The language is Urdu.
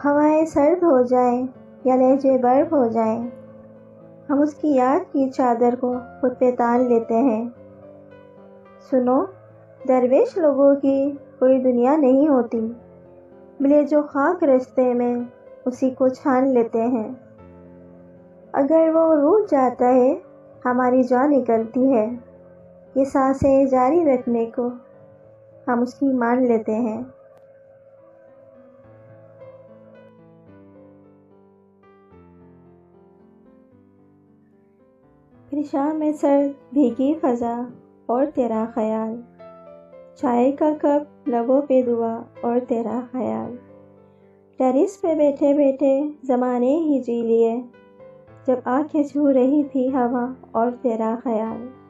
ہوائیں سرد ہو جائیں یا لہجے برف ہو جائیں، ہم اس کی یاد کی چادر کو خود پہ تان لیتے ہیں۔ سنو، درویش لوگوں کی کوئی دنیا نہیں ہوتی، ملے جو خاک رستے میں اسی کو چھان لیتے ہیں۔ اگر وہ روٹھ جاتا ہے ہماری جان نکلتی ہے، یہ سانسیں جاری رکھنے کو ہم اس کی مان لیتے ہیں۔ پھر شام میں سرد بھیگی فضا اور تیرا خیال، چائے کا کپ لبوں پہ دعا اور تیرا خیال، ٹیرس پہ بیٹھے بیٹھے زمانے ہی جی لیے، جب آنکھیں چھو رہی تھی ہوا اور تیرا خیال۔